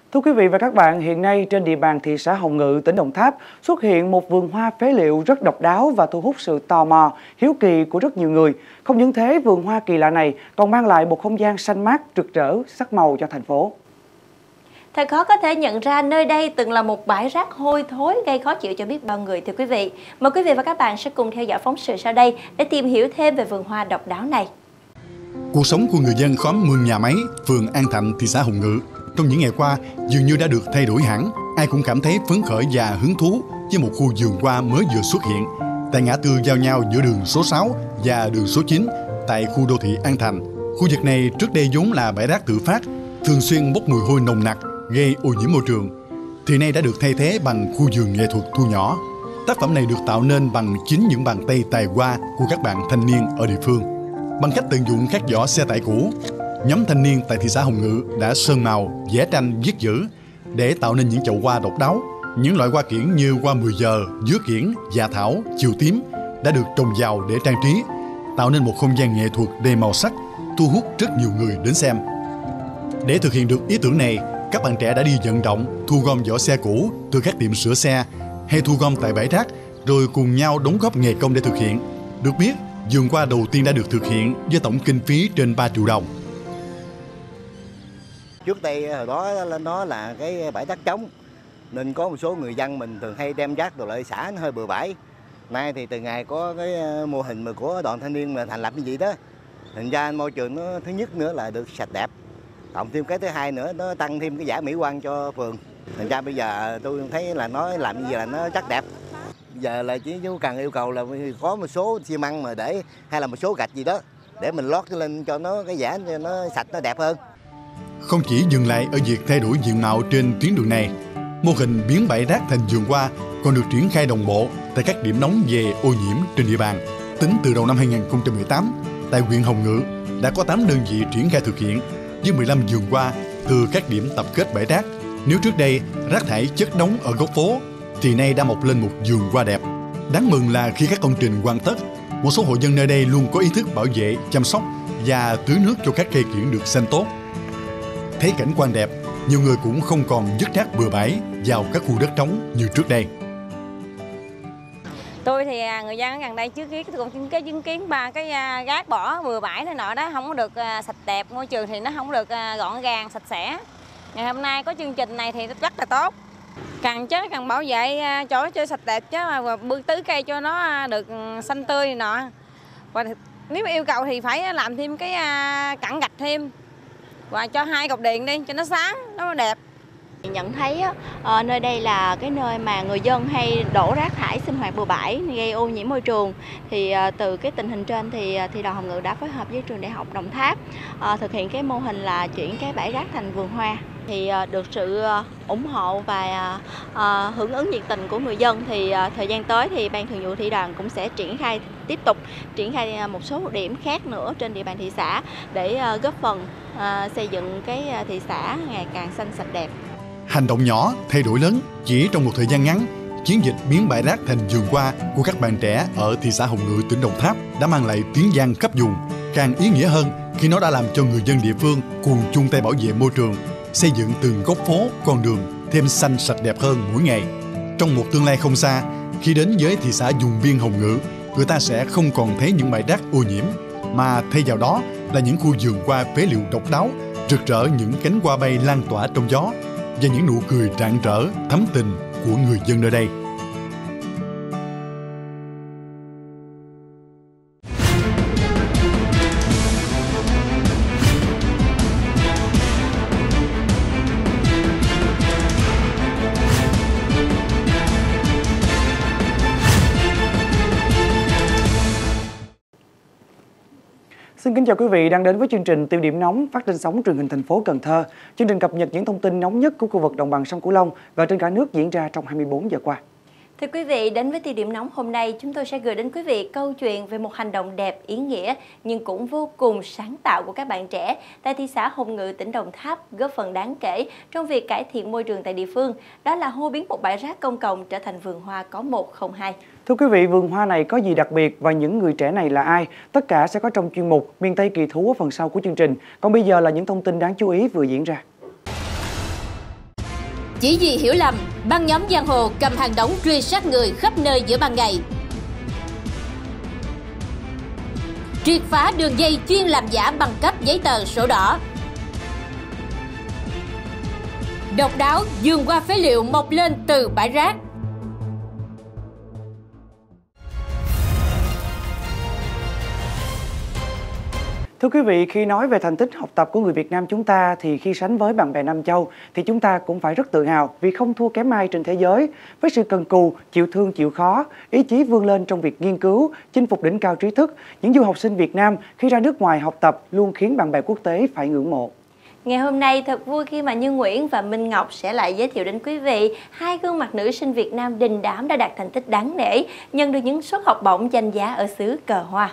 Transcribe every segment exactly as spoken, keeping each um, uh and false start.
Thưa quý vị và các bạn, hiện nay trên địa bàn thị xã Hồng Ngự, tỉnh Đồng Tháp xuất hiện một vườn hoa phế liệu rất độc đáo và thu hút sự tò mò, hiếu kỳ của rất nhiều người. Không những thế, vườn hoa kỳ lạ này còn mang lại một không gian xanh mát, rực rỡ, sắc màu cho thành phố. Thật khó có thể nhận ra nơi đây từng là một bãi rác hôi thối gây khó chịu cho biết bao người, thưa quý vị. Mời quý vị và các bạn sẽ cùng theo dõi phóng sự sau đây để tìm hiểu thêm về vườn hoa độc đáo này. Cuộc sống của người dân khóm Mương Nhà Máy, phường An Thạnh, thị xã Hồng Ngự trong những ngày qua dường như đã được thay đổi hẳn. Ai cũng cảm thấy phấn khởi và hứng thú với một khu vườn hoa mới vừa xuất hiện tại ngã tư giao nhau giữa đường số sáu và đường số chín tại khu đô thị An Thành. Khu vực này trước đây vốn là bãi rác tự phát, thường xuyên bốc mùi hôi nồng nặc, gây ô nhiễm môi trường, thì nay đã được thay thế bằng khu vườn nghệ thuật thu nhỏ. Tác phẩm này được tạo nên bằng chính những bàn tay tài hoa của các bạn thanh niên ở địa phương. Bằng cách tận dụng các vỏ xe tải cũ, nhóm thanh niên tại thị xã Hồng Ngự đã sơn màu, vẽ tranh, viết chữ để tạo nên những chậu hoa độc đáo. Những loại hoa kiển như hoa mười giờ, dứa kiển, dạ thảo, chiều tím đã được trồng vào để trang trí, tạo nên một không gian nghệ thuật đầy màu sắc, thu hút rất nhiều người đến xem. Để thực hiện được ý tưởng này, các bạn trẻ đã đi vận động thu gom vỏ xe cũ từ các tiệm sửa xe hay thu gom tại bãi rác, rồi cùng nhau đóng góp nghề công để thực hiện. Được biết, vườn hoa đầu tiên đã được thực hiện với tổng kinh phí trên ba triệu đồng. Trước đây hồi đó nó là cái bãi rác trống, nên có một số người dân mình thường hay đem rác đồ lại xả, nó hơi bừa bãi. Nay thì từ ngày có cái mô hình mà của đoàn thanh niên mà thành lập như vậy đó, thành ra môi trường nó thứ nhất nữa là được sạch đẹp, cộng thêm cái thứ hai nữa nó tăng thêm cái giá mỹ quan cho phường. Thành ra bây giờ tôi thấy là nó làm như vậy là nó chắc đẹp. Giờ là chỉ cần yêu cầu là có một số xi măng mà để hay là một số gạch gì đó để mình lót lên cho nó cái giả cho nó sạch, nó đẹp hơn. Không chỉ dừng lại ở việc thay đổi diện mạo trên tuyến đường này, mô hình biến bãi rác thành vườn hoa còn được triển khai đồng bộ tại các điểm nóng về ô nhiễm trên địa bàn. Tính từ đầu năm hai nghìn không trăm mười tám, tại huyện Hồng Ngự đã có tám đơn vị triển khai thực hiện với mười lăm vườn hoa từ các điểm tập kết bãi rác. Nếu trước đây rác thải chất đống ở góc phố thì nay đã mọc lên một vườn hoa đẹp. Đáng mừng là khi các công trình hoàn tất, một số hộ dân nơi đây luôn có ý thức bảo vệ, chăm sóc và tưới nước cho các cây kiểng được xanh tốt. Thấy cảnh quan đẹp, nhiều người cũng không còn vứt rác bừa bãi vào các khu đất trống như trước đây. Tôi thì người dân ở gần đây trước kia tôi cũng cái chứng kiến ba cái rác bỏ bừa bãi này nọ đó không có được sạch đẹp, môi trường thì nó không được gọn gàng sạch sẽ. Ngày hôm nay có chương trình này thì rất là tốt. Càng chứ càng bảo vệ chỗ cho sạch đẹp chứ, và bươn tưới cây cho nó được xanh tươi này nọ. Và nếu yêu cầu thì phải làm thêm cái cẳng gạch thêm và cho hai cột điện đi cho nó sáng, nó đẹp. Nhận thấy uh, nơi đây là cái nơi mà người dân hay đổ rác thải sinh hoạt bừa bãi gây ô nhiễm môi trường. Thì uh, từ cái tình hình trên thì thì đoàn Hồng Ngự đã phối hợp với trường Đại học Đồng Tháp uh, thực hiện cái mô hình là chuyển cái bãi rác thành vườn hoa. Thì uh, được sự uh, ủng hộ và uh, hưởng ứng nhiệt tình của người dân thì uh, thời gian tới thì ban thường vụ thị đoàn cũng sẽ triển khai tiếp tục triển khai một số điểm khác nữa trên địa bàn thị xã để uh, góp phần uh, xây dựng cái thị xã ngày càng xanh sạch đẹp. Hành động nhỏ, thay đổi lớn. Chỉ trong một thời gian ngắn, chiến dịch biến bãi rác thành vườn hoa của các bạn trẻ ở thị xã Hồng Ngự, tỉnh Đồng Tháp đã mang lại tiếng vang khắp vùng. Càng ý nghĩa hơn khi nó đã làm cho người dân địa phương cùng chung tay bảo vệ môi trường, xây dựng từng góc phố, con đường thêm xanh sạch đẹp hơn mỗi ngày. Trong một tương lai không xa, khi đến với thị xã vùng biên Hồng Ngự, người ta sẽ không còn thấy những bãi rác ô nhiễm, mà thay vào đó là những khu vườn hoa phế liệu độc đáo, rực rỡ những cánh hoa bay lan tỏa trong gió và những nụ cười rạng rỡ, thắm tình của người dân nơi đây. Xin kính chào quý vị đang đến với chương trình Tiêu điểm nóng phát trên sóng truyền hình thành phố Cần Thơ. Chương trình cập nhật những thông tin nóng nhất của khu vực đồng bằng sông Cửu Long và trên cả nước diễn ra trong hai mươi bốn giờ qua. Thưa quý vị, đến với tiêu điểm nóng hôm nay, chúng tôi sẽ gửi đến quý vị câu chuyện về một hành động đẹp, ý nghĩa nhưng cũng vô cùng sáng tạo của các bạn trẻ tại thị xã Hồng Ngự, tỉnh Đồng Tháp, góp phần đáng kể trong việc cải thiện môi trường tại địa phương. Đó là hô biến một bãi rác công cộng trở thành vườn hoa có một không hai. Thưa quý vị, vườn hoa này có gì đặc biệt và những người trẻ này là ai? Tất cả sẽ có trong chuyên mục Miền Tây kỳ thú ở phần sau của chương trình. Còn bây giờ là những thông tin đáng chú ý vừa diễn ra. Chỉ vì hiểu lầm, băng nhóm giang hồ cầm hàng đống truy sát người khắp nơi giữa ban ngày. Triệt phá đường dây chuyên làm giả bằng cấp giấy tờ sổ đỏ. Độc đáo vườn hoa phế liệu mọc lên từ bãi rác. Thưa quý vị, khi nói về thành tích học tập của người Việt Nam chúng ta thì khi sánh với bạn bè Nam Châu thì chúng ta cũng phải rất tự hào vì không thua kém ai trên thế giới. Với sự cần cù, chịu thương chịu khó, ý chí vươn lên trong việc nghiên cứu, chinh phục đỉnh cao trí thức, những du học sinh Việt Nam khi ra nước ngoài học tập luôn khiến bạn bè quốc tế phải ngưỡng mộ. Ngày hôm nay thật vui khi mà Như Nguyễn và Minh Ngọc sẽ lại giới thiệu đến quý vị hai gương mặt nữ sinh Việt Nam đình đám đã đạt thành tích đáng nể, nhận được những suất học bổng danh giá ở xứ cờ hoa.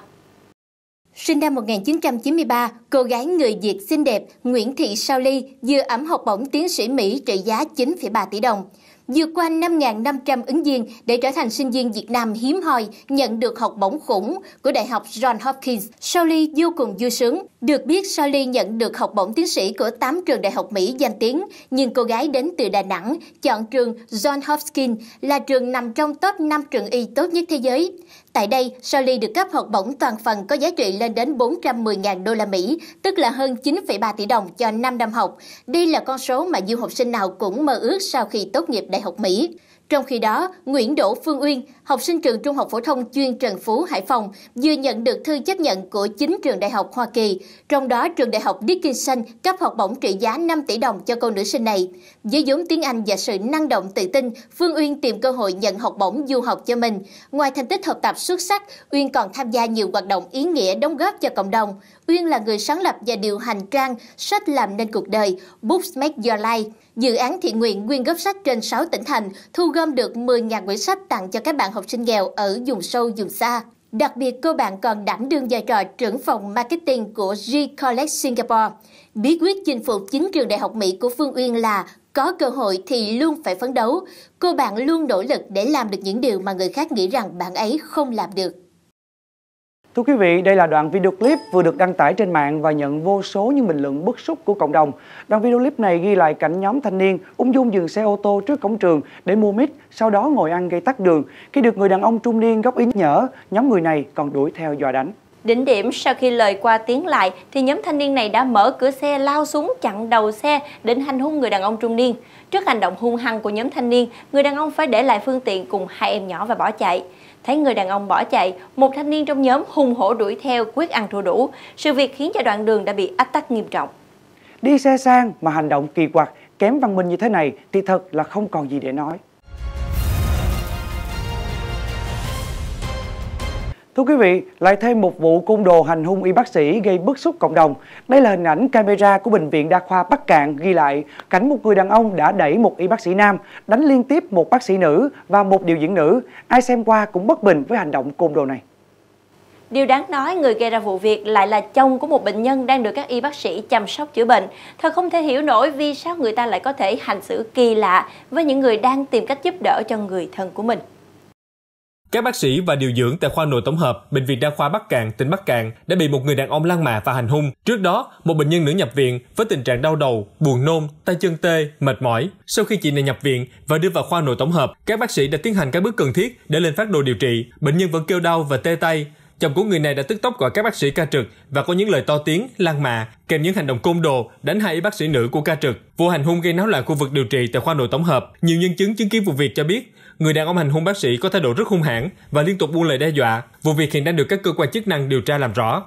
Sinh năm một nghìn chín trăm chín mươi ba, cô gái người Việt xinh đẹp Nguyễn Thị Sao Ly vừa ẵm học bổng tiến sĩ Mỹ trị giá chín phẩy ba tỷ đồng. Vượt qua năm nghìn năm trăm ứng viên để trở thành sinh viên Việt Nam hiếm hoi nhận được học bổng khủng của Đại học Johns Hopkins. Sao Ly vô cùng vui sướng. Được biết, Sao Ly nhận được học bổng tiến sĩ của tám trường đại học Mỹ danh tiếng, nhưng cô gái đến từ Đà Nẵng chọn trường Johns Hopkins là trường nằm trong top năm trường y tốt nhất thế giới. Tại đây, Sao Ly được cấp học bổng toàn phần có giá trị lên đến bốn trăm mười nghìn đô la Mỹ, tức là hơn chín phẩy ba tỷ đồng cho năm năm học. Đây là con số mà du học sinh nào cũng mơ ước sau khi tốt nghiệp Đại học Mỹ. Trong khi đó, Nguyễn Đỗ Phương Uyên, học sinh trường Trung học phổ thông chuyên Trần Phú, Hải Phòng, vừa nhận được thư chấp nhận của chín trường đại học Hoa Kỳ. Trong đó, trường đại học Dickinson cấp học bổng trị giá năm tỷ đồng cho cô nữ sinh này. Với vốn tiếng Anh và sự năng động tự tin, Phương Uyên tìm cơ hội nhận học bổng du học cho mình. Ngoài thành tích học tập xuất sắc, Uyên còn tham gia nhiều hoạt động ý nghĩa đóng góp cho cộng đồng. Uyên là người sáng lập và điều hành trang Sách làm nên cuộc đời, Books Make Your Life. Dự án thiện nguyện quyên góp sách trên sáu tỉnh thành, thu gom được mười nghìn quyển sách tặng cho các bạn học sinh nghèo ở vùng sâu, vùng xa. Đặc biệt, cô bạn còn đảm đương vai trò trưởng phòng marketing của G College Singapore. Bí quyết chinh phục chín trường đại học Mỹ của Phương Uyên là có cơ hội thì luôn phải phấn đấu. Cô bạn luôn nỗ lực để làm được những điều mà người khác nghĩ rằng bạn ấy không làm được. Thưa quý vị, đây là đoạn video clip vừa được đăng tải trên mạng và nhận vô số những bình luận bức xúc của cộng đồng. Đoạn video clip này ghi lại cảnh nhóm thanh niên ung dung dừng xe ô tô trước cổng trường để mua mít, sau đó ngồi ăn gây tắc đường. Khi được người đàn ông trung niên góp ý nhắc nhở, nhóm người này còn đuổi theo dọa đánh. Đỉnh điểm, sau khi lời qua tiếng lại thì nhóm thanh niên này đã mở cửa xe lao xuống chặn đầu xe định hành hung người đàn ông trung niên. Trước hành động hung hăng của nhóm thanh niên, người đàn ông phải để lại phương tiện cùng hai em nhỏ và bỏ chạy. Thấy người đàn ông bỏ chạy, một thanh niên trong nhóm hung hổ đuổi theo quyết ăn thua đủ. Sự việc khiến cho đoạn đường đã bị ách tắc nghiêm trọng. Đi xe sang mà hành động kỳ quặc, kém văn minh như thế này thì thật là không còn gì để nói. Thưa quý vị, lại thêm một vụ côn đồ hành hung y bác sĩ gây bức xúc cộng đồng. Đây là hình ảnh camera của Bệnh viện Đa khoa Bắc Cạn ghi lại cảnh một người đàn ông đã đẩy một y bác sĩ nam, đánh liên tiếp một bác sĩ nữ và một điều dưỡng nữ. Ai xem qua cũng bất bình với hành động côn đồ này. Điều đáng nói, người gây ra vụ việc lại là chồng của một bệnh nhân đang được các y bác sĩ chăm sóc chữa bệnh. Thật không thể hiểu nổi vì sao người ta lại có thể hành xử kỳ lạ với những người đang tìm cách giúp đỡ cho người thân của mình. Các bác sĩ và điều dưỡng tại khoa nội tổng hợp Bệnh viện Đa khoa Bắc Cạn, tỉnh Bắc Cạn đã bị một người đàn ông lăng mạ và hành hung. Trước đó, một bệnh nhân nữ nhập viện với tình trạng đau đầu, buồn nôn, tay chân tê, mệt mỏi. Sau khi chị này nhập viện và đưa vào khoa nội tổng hợp, các bác sĩ đã tiến hành các bước cần thiết để lên phác đồ điều trị. Bệnh nhân vẫn kêu đau và tê tay. Chồng của người này đã tức tốc gọi các bác sĩ ca trực và có những lời to tiếng, lăng mạ, kèm những hành động côn đồ đánh hai y bác sĩ nữ của ca trực. Vụ hành hung gây náo loạn khu vực điều trị tại khoa nội tổng hợp. Nhiều nhân chứng chứng kiến vụ việc cho biết, người đàn ông hành hung bác sĩ có thái độ rất hung hãn và liên tục buông lời đe dọa. Vụ việc hiện đang được các cơ quan chức năng điều tra làm rõ.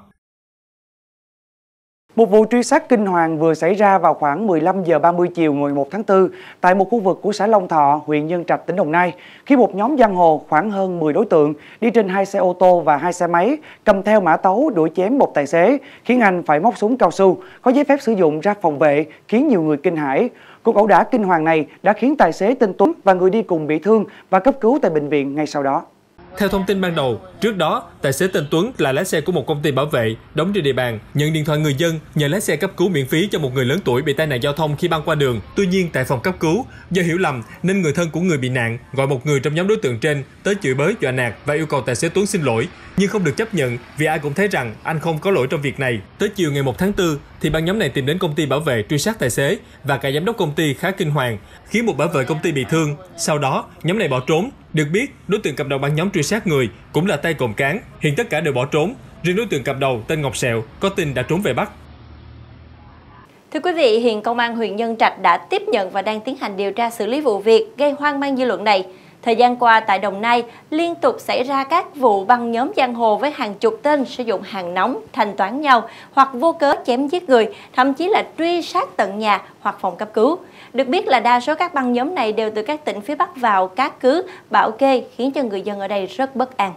Một vụ truy sát kinh hoàng vừa xảy ra vào khoảng mười lăm giờ ba mươi chiều ngày mười một tháng tư tại một khu vực của xã Long Thọ, huyện Nhân Trạch, tỉnh Đồng Nai, khi một nhóm giang hồ khoảng hơn mười đối tượng đi trên hai xe ô tô và hai xe máy cầm theo mã tấu đuổi chém một tài xế, khiến anh phải móc súng cao su có giấy phép sử dụng ra phòng vệ, khiến nhiều người kinh hãi. Cuộc ẩu đả kinh hoàng này đã khiến tài xế tên Tuấn và người đi cùng bị thương và cấp cứu tại bệnh viện ngay sau đó. Theo thông tin ban đầu, trước đó, tài xế tên Tuấn là lái xe của một công ty bảo vệ đóng trên địa bàn, nhận điện thoại người dân nhờ lái xe cấp cứu miễn phí cho một người lớn tuổi bị tai nạn giao thông khi băng qua đường. Tuy nhiên, tại phòng cấp cứu, do hiểu lầm nên người thân của người bị nạn gọi một người trong nhóm đối tượng trên tới chửi bới, dọa nạt và yêu cầu tài xế Tuấn xin lỗi, nhưng không được chấp nhận vì ai cũng thấy rằng anh không có lỗi trong việc này. Tới chiều ngày một tháng tư, thì băng nhóm này tìm đến công ty bảo vệ truy sát tài xế và cả giám đốc công ty khá kinh hoàng, khiến một bảo vệ công ty bị thương. Sau đó, nhóm này bỏ trốn. Được biết, đối tượng cầm đầu băng nhóm truy sát người cũng là tay cộng cán. Hiện tất cả đều bỏ trốn. Riêng đối tượng cầm đầu tên Ngọc Sẹo có tin đã trốn về Bắc. Thưa quý vị, hiện Công an huyện Nhân Trạch đã tiếp nhận và đang tiến hành điều tra xử lý vụ việc gây hoang mang dư luận này. Thời gian qua tại Đồng Nai, liên tục xảy ra các vụ băng nhóm giang hồ với hàng chục tên sử dụng hàng nóng, thanh toán nhau hoặc vô cớ chém giết người, thậm chí là truy sát tận nhà hoặc phòng cấp cứu. Được biết là đa số các băng nhóm này đều từ các tỉnh phía Bắc vào Cát Cứ, Bảo Kê, khiến cho người dân ở đây rất bất an.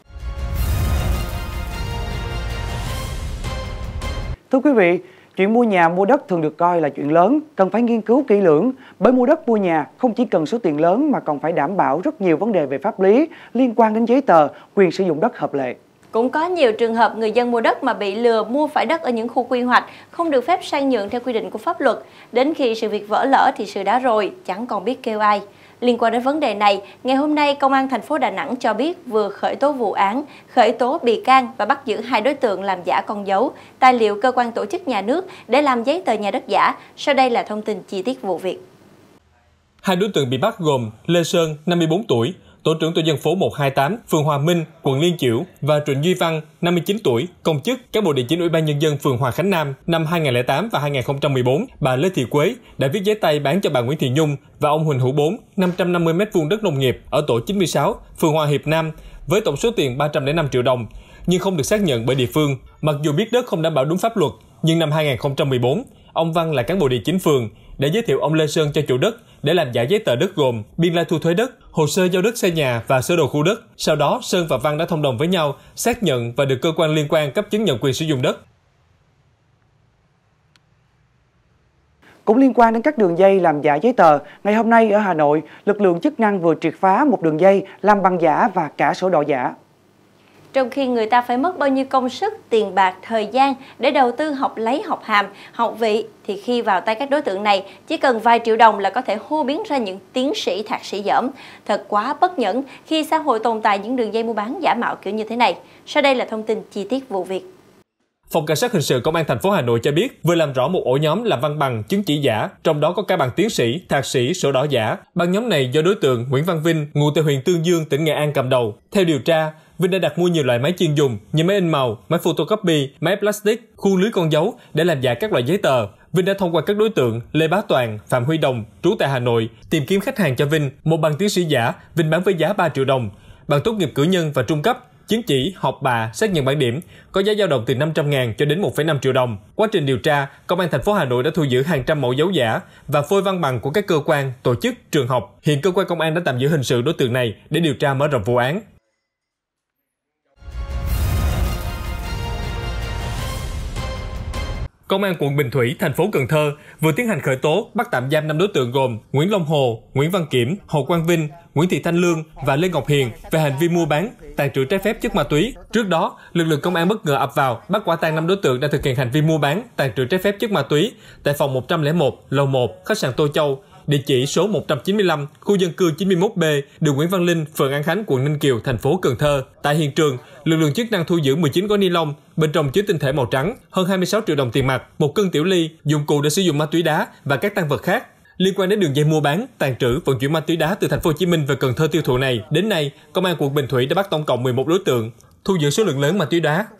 Thưa quý vị, chuyện mua nhà mua đất thường được coi là chuyện lớn, cần phải nghiên cứu kỹ lưỡng, bởi mua đất mua nhà không chỉ cần số tiền lớn mà còn phải đảm bảo rất nhiều vấn đề về pháp lý liên quan đến giấy tờ, quyền sử dụng đất hợp lệ. Cũng có nhiều trường hợp người dân mua đất mà bị lừa mua phải đất ở những khu quy hoạch, không được phép sang nhượng theo quy định của pháp luật. Đến khi sự việc vỡ lỡ thì sự đã rồi, chẳng còn biết kêu ai. Liên quan đến vấn đề này, ngày hôm nay Công an thành phố Đà Nẵng cho biết vừa khởi tố vụ án, khởi tố bị can và bắt giữ hai đối tượng làm giả con dấu, tài liệu cơ quan tổ chức nhà nước để làm giấy tờ nhà đất giả. Sau đây là thông tin chi tiết vụ việc. Hai đối tượng bị bắt gồm Lê Sơn, năm mươi tư tuổi, tổ trưởng tổ dân phố một hai tám, phường Hòa Minh, quận Liên Chiểu và Trịnh Duy Văn, năm mươi chín tuổi, công chức cán bộ địa chính Ủy ban nhân dân phường Hòa Khánh Nam. Năm hai nghìn không trăm lẻ tám và hai nghìn không trăm mười bốn, bà Lê Thị Quế đã viết giấy tay bán cho bà Nguyễn Thị Nhung và ông Huỳnh Hữu Bốn năm trăm năm mươi mét vuông đất nông nghiệp ở tổ chín mươi sáu, phường Hòa Hiệp Nam với tổng số tiền ba trăm lẻ năm triệu đồng, nhưng không được xác nhận bởi địa phương. Mặc dù biết đất không đảm bảo đúng pháp luật, nhưng năm hai nghìn không trăm mười bốn, ông Văn là cán bộ địa chính phường đã giới thiệu ông Lê Sơn cho chủ đất để làm giả giấy tờ đất gồm biên lai thu thuế đất, hồ sơ giao đất xây nhà và sơ đồ khu đất. Sau đó, Sơn và Văn đã thông đồng với nhau, xác nhận và được cơ quan liên quan cấp chứng nhận quyền sử dụng đất. Cũng liên quan đến các đường dây làm giả giấy tờ, ngày hôm nay ở Hà Nội, lực lượng chức năng vừa triệt phá một đường dây làm bằng giả và cả sổ đỏ giả. Trong khi người ta phải mất bao nhiêu công sức, tiền bạc, thời gian để đầu tư học lấy học hàm, học vị, thì khi vào tay các đối tượng này, chỉ cần vài triệu đồng là có thể hô biến ra những tiến sĩ, thạc sĩ dởm. Thật quá bất nhẫn khi xã hội tồn tại những đường dây mua bán giả mạo kiểu như thế này. Sau đây là thông tin chi tiết vụ việc. Phòng Cảnh sát Hình sự Công an thành phố Hà Nội cho biết vừa làm rõ một ổ nhóm làm văn bằng, chứng chỉ giả, trong đó có cả bằng tiến sĩ, thạc sĩ, sổ đỏ giả. Băng nhóm này do đối tượng Nguyễn Văn Vinh, ngụ tại huyện Tương Dương, tỉnh Nghệ An cầm đầu. Theo điều tra, Vinh đã đặt mua nhiều loại máy chuyên dùng như máy in màu, máy photocopy, máy plastic, khuôn lưới con dấu để làm giả các loại giấy tờ. Vinh đã thông qua các đối tượng Lê Bá Toàn, Phạm Huy Đồng, trú tại Hà Nội, tìm kiếm khách hàng cho Vinh. Một bằng tiến sĩ giả, Vinh bán với giá ba triệu đồng. Bằng tốt nghiệp cử nhân và trung cấp, chứng chỉ, học bạ, xác nhận bản điểm, có giá dao động từ năm trăm ngàn cho đến một phẩy năm triệu đồng. Quá trình điều tra, Công an thành phố Hà Nội đã thu giữ hàng trăm mẫu dấu giả và phôi văn bằng của các cơ quan, tổ chức, trường học. Hiện cơ quan công an đã tạm giữ hình sự đối tượng này để điều tra mở rộng vụ án. Công an quận Bình Thủy, thành phố Cần Thơ vừa tiến hành khởi tố, bắt tạm giam năm đối tượng gồm Nguyễn Long Hồ, Nguyễn Văn Kiểm, Hồ Quang Vinh, Nguyễn Thị Thanh Lương và Lê Ngọc Hiền về hành vi mua bán, tàng trữ trái phép chất ma túy. Trước đó, lực lượng công an bất ngờ ập vào, bắt quả tang năm đối tượng đang thực hiện hành vi mua bán, tàng trữ trái phép chất ma túy tại phòng một trăm lẻ một, lầu một, khách sạn Tô Châu, địa chỉ số một trăm chín mươi lăm, khu dân cư chín mươi mốt B, đường Nguyễn Văn Linh, phường An Khánh, quận Ninh Kiều, thành phố Cần Thơ. Tại hiện trường, lực lượng chức năng thu giữ mười chín gói ni lông, bên trong chứa tinh thể màu trắng, hơn hai mươi sáu triệu đồng tiền mặt, một cân tiểu ly, dụng cụ để sử dụng ma túy đá và các tang vật khác. Liên quan đến đường dây mua bán, tàng trữ, vận chuyển ma túy đá từ thành phố Hồ Chí Minh về Cần Thơ tiêu thụ này, đến nay, Công an quận Bình Thủy đã bắt tổng cộng mười một đối tượng, thu giữ số lượng lớn ma túy đá.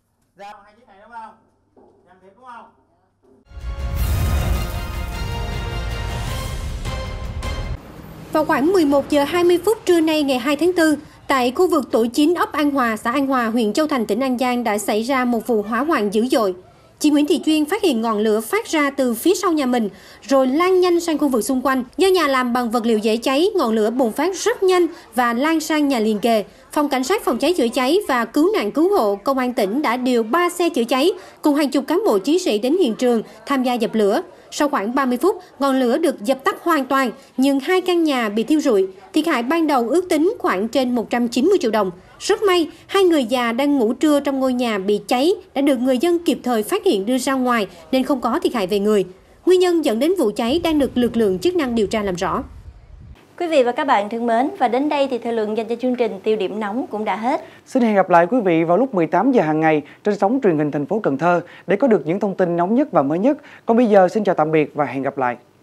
Vào khoảng mười một giờ hai mươi phút trưa nay ngày hai tháng tư, tại khu vực tổ chín ấp An Hòa, xã An Hòa, huyện Châu Thành, tỉnh An Giang đã xảy ra một vụ hỏa hoạn dữ dội. Chị Nguyễn Thị Chuyên phát hiện ngọn lửa phát ra từ phía sau nhà mình, rồi lan nhanh sang khu vực xung quanh. Do nhà làm bằng vật liệu dễ cháy, ngọn lửa bùng phát rất nhanh và lan sang nhà liền kề. Phòng Cảnh sát Phòng cháy chữa cháy và Cứu nạn Cứu hộ Công an tỉnh đã điều ba xe chữa cháy cùng hàng chục cán bộ chiến sĩ đến hiện trường tham gia dập lửa. Sau khoảng ba mươi phút, ngọn lửa được dập tắt hoàn toàn, nhưng hai căn nhà bị thiêu rụi. Thiệt hại ban đầu ước tính khoảng trên một trăm chín mươi triệu đồng. Rất may, hai người già đang ngủ trưa trong ngôi nhà bị cháy đã được người dân kịp thời phát hiện đưa ra ngoài nên không có thiệt hại về người. Nguyên nhân dẫn đến vụ cháy đang được lực lượng chức năng điều tra làm rõ. Quý vị và các bạn thân mến, và đến đây thì thời lượng dành cho chương trình Tiêu điểm nóng cũng đã hết. Xin hẹn gặp lại quý vị vào lúc mười tám giờ hàng ngày trên sóng truyền hình thành phố Cần Thơ để có được những thông tin nóng nhất và mới nhất. Còn bây giờ xin chào tạm biệt và hẹn gặp lại.